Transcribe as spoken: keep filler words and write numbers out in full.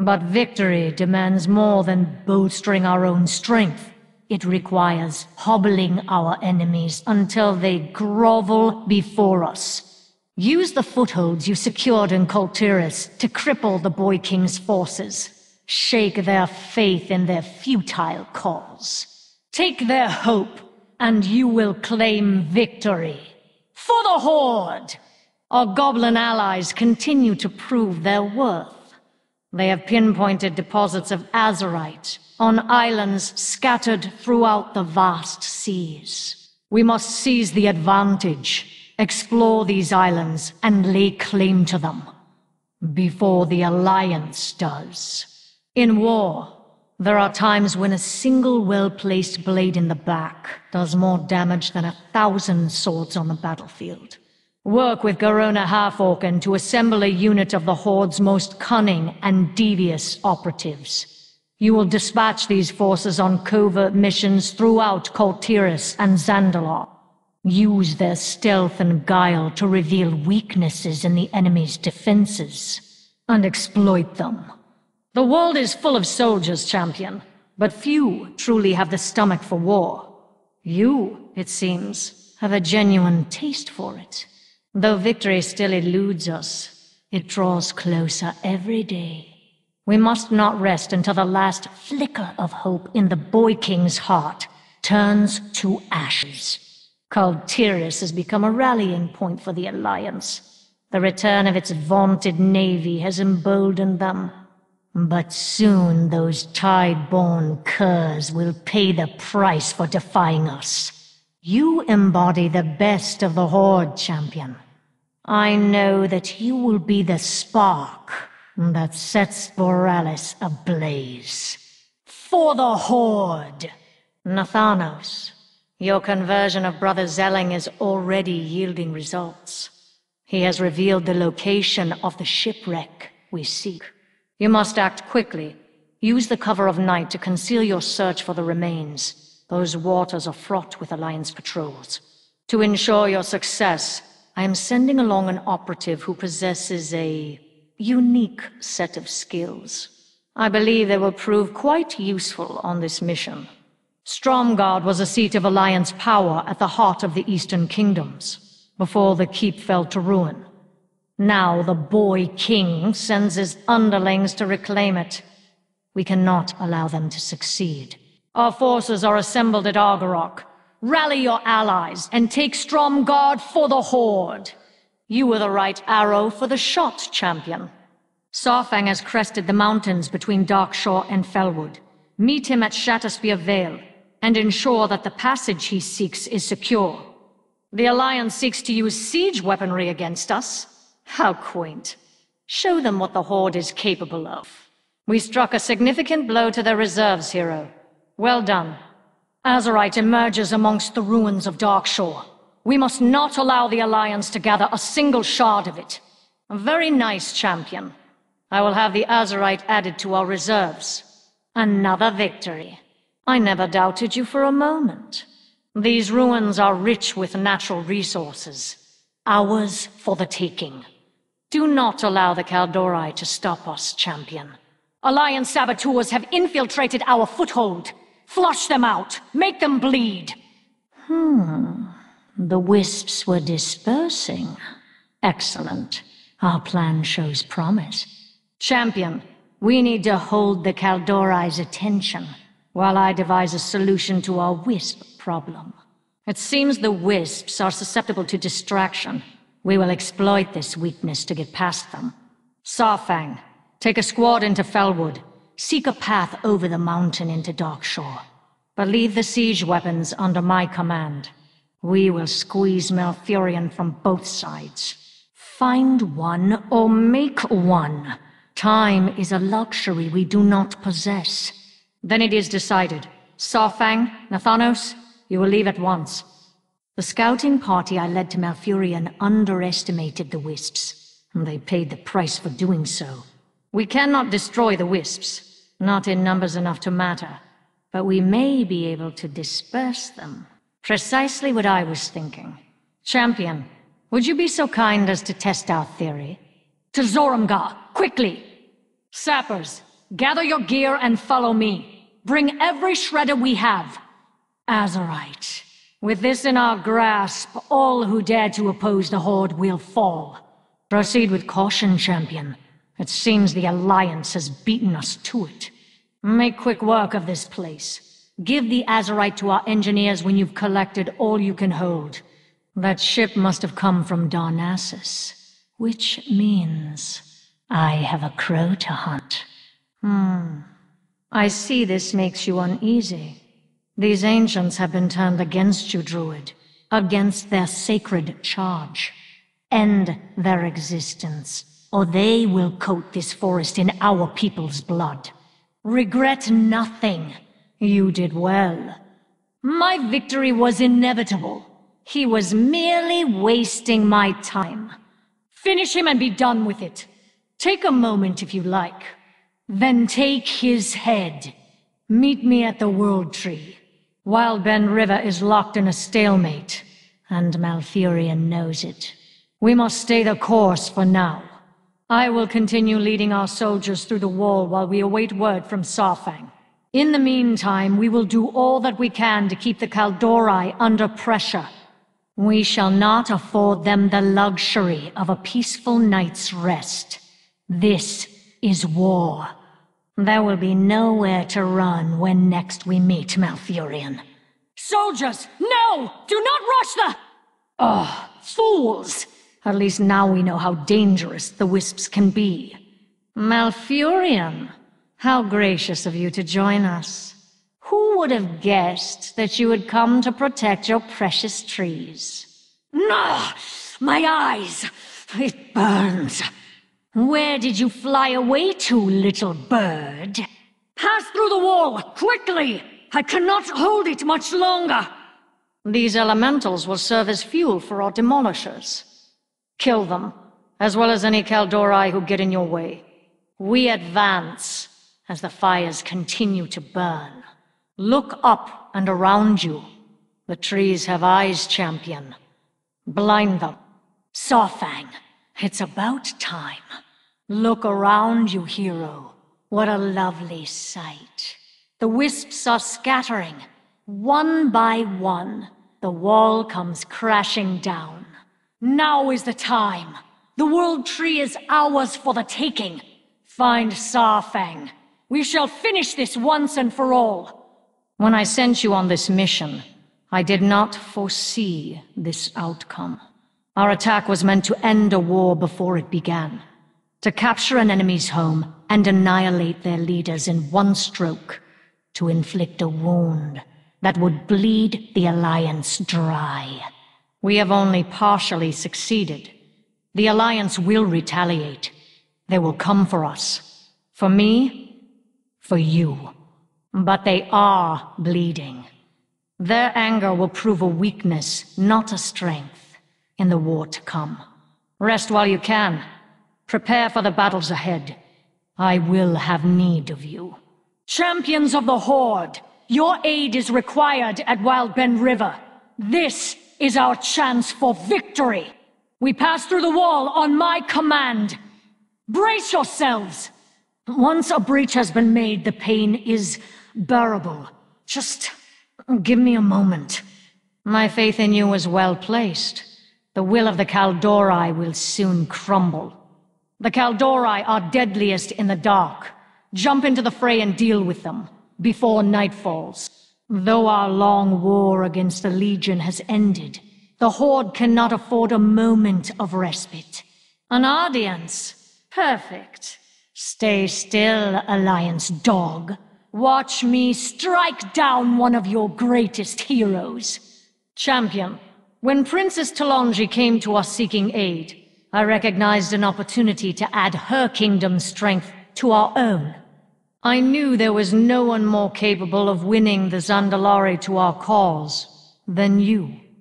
But victory demands more than bolstering our own strength. It requires hobbling our enemies until they grovel before us. Use the footholds you secured in Kul Tiras to cripple the Boy King's forces. Shake their faith in their futile cause. Take their hope, and you will claim victory. For the Horde! Our goblin allies continue to prove their worth. They have pinpointed deposits of azurite on islands scattered throughout the vast seas. We must seize the advantage, explore these islands, and lay claim to them before the Alliance does. In war, there are times when a single well-placed blade in the back does more damage than a thousand swords on the battlefield. Work with Garona Half-Orcan to assemble a unit of the Horde's most cunning and devious operatives. You will dispatch these forces on covert missions throughout Kul Tiras and Zandalar. Use their stealth and guile to reveal weaknesses in the enemy's defenses, and exploit them. The world is full of soldiers, champion, but few truly have the stomach for war. You, it seems, have a genuine taste for it. Though victory still eludes us, it draws closer every day. We must not rest until the last flicker of hope in the Boy King's heart turns to ashes. Kul Tiras has become a rallying point for the Alliance. The return of its vaunted navy has emboldened them. But soon those tide-born curs will pay the price for defying us. You embody the best of the Horde, champion. I know that you will be the spark that sets Borealis ablaze. For the Horde! Nathanos, your conversion of Brother Zelling is already yielding results. He has revealed the location of the shipwreck we seek. You must act quickly. Use the cover of night to conceal your search for the remains. Those waters are fraught with Alliance patrols. To ensure your success, I am sending along an operative who possesses a unique set of skills. I believe they will prove quite useful on this mission. Stromgarde was a seat of Alliance power at the heart of the Eastern Kingdoms, before the keep fell to ruin. Now the Boy King sends his underlings to reclaim it. We cannot allow them to succeed. Our forces are assembled at Argarok. Rally your allies and take Stromgarde for the Horde. You were the right arrow for the shot, champion. Saurfang has crested the mountains between Darkshore and Felwood. Meet him at Shatterspear Vale, and ensure that the passage he seeks is secure. The Alliance seeks to use siege weaponry against us. How quaint. Show them what the Horde is capable of. We struck a significant blow to their reserves, hero. Well done. Azurite emerges amongst the ruins of Darkshore. We must not allow the Alliance to gather a single shard of it. A very nice, champion. I will have the Azurite added to our reserves. Another victory. I never doubted you for a moment. These ruins are rich with natural resources. Ours for the taking. Do not allow the Kaldorei to stop us, champion. Alliance saboteurs have infiltrated our foothold. Flush them out. Make them bleed. Hmm. The wisps were dispersing. Excellent. Our plan shows promise. Champion, we need to hold the Kaldorei's attention, while I devise a solution to our wisp problem. It seems the wisps are susceptible to distraction. We will exploit this weakness to get past them. Saurfang, take a squad into Felwood. Seek a path over the mountain into Darkshore. But leave the siege weapons under my command. We will squeeze Malfurion from both sides. Find one or make one. Time is a luxury we do not possess. Then it is decided. Saurfang, Nathanos, you will leave at once. The scouting party I led to Malfurion underestimated the wisps, and they paid the price for doing so. We cannot destroy the wisps, not in numbers enough to matter, but we may be able to disperse them. Precisely what I was thinking. Champion, would you be so kind as to test our theory? To Zorumgar, quickly! Sappers, Gather your gear and follow me. Bring every shredder we have. Azerite. With this in our grasp, all who dare to oppose the Horde will fall. Proceed with caution, champion. It seems the Alliance has beaten us to it. Make quick work of this place. Give the Azerite to our engineers when you've collected all you can hold. That ship must have come from Darnassus, which means I have a crow to hunt. Hmm. I see this makes you uneasy. These ancients have been turned against you, Druid, against their sacred charge. End their existence, or they will coat this forest in our people's blood. Regret nothing. You did well. My victory was inevitable. He was merely wasting my time. Finish him and be done with it. Take a moment if you like. Then take his head. Meet me at the World Tree. Wildben River is locked in a stalemate, and Malfurion knows it. We must stay the course for now. I will continue leading our soldiers through the wall while we await word from Saurfang. In the meantime, we will do all that we can to keep the Kaldorei under pressure. We shall not afford them the luxury of a peaceful night's rest. This is war. There will be nowhere to run when next we meet Malfurion. Soldiers, no! Do not rush the... Oh, fools! At least now we know how dangerous the Wisps can be. Malfurion, how gracious of you to join us. Who would have guessed that you would come to protect your precious trees? No! My eyes! It burns! Where did you fly away to, little bird? Pass through the wall, quickly! I cannot hold it much longer! These elementals will serve as fuel for our demolishers. Kill them, as well as any Kaldorei who get in your way. We advance, as the fires continue to burn. Look up and around you. The trees have eyes, champion. Blind them. Saurfang, it's about time. Look around you, hero. What a lovely sight. The wisps are scattering. One by one, the wall comes crashing down. Now is the time. The World Tree is ours for the taking. Find Saurfang. We shall finish this once and for all. When I sent you on this mission, I did not foresee this outcome. Our attack was meant to end a war before it began. To capture an enemy's home and annihilate their leaders in one stroke. To inflict a wound that would bleed the Alliance dry. We have only partially succeeded. The Alliance will retaliate. They will come for us. For me, for you. But they are bleeding. Their anger will prove a weakness, not a strength, in the war to come. Rest while you can. Prepare for the battles ahead. I will have need of you. Champions of the Horde, your aid is required at Wildben River. This is our chance for victory. We pass through the wall on my command. Brace yourselves. Once a breach has been made, the pain is bearable. Just give me a moment. My faith in you is well placed. The will of the Kaldorei will soon crumble. The Kaldorei are deadliest in the dark. Jump into the fray and deal with them, before night falls. Though our long war against the Legion has ended, the Horde cannot afford a moment of respite. An audience? Perfect. Stay still, Alliance dog. Watch me strike down one of your greatest heroes. Champion, when Princess Talonji came to us seeking aid, I recognized an opportunity to add her kingdom's strength to our own. I knew there was no one more capable of winning the Zandalari to our cause than you.